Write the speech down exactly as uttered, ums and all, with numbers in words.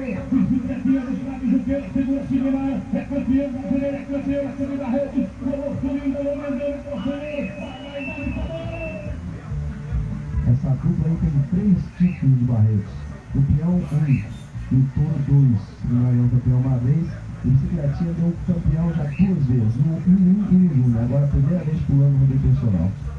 Barreto, bicicletinha dos lados, Junqueira, segura a Chimimara, é campeão brasileiro, é campeão, é campeão Barreto, colou subindo, colou mandando, colou essa dupla aí tem três títulos de Barretos. O peão um e o touro dois. O Maranhão campeão uma vez. E o bicicletinha deu campeão já duas vezes. No um e no um. Agora a primeira vez pulando no rodeio personal.